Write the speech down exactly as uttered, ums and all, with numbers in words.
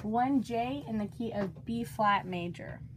one J in the key of B flat major.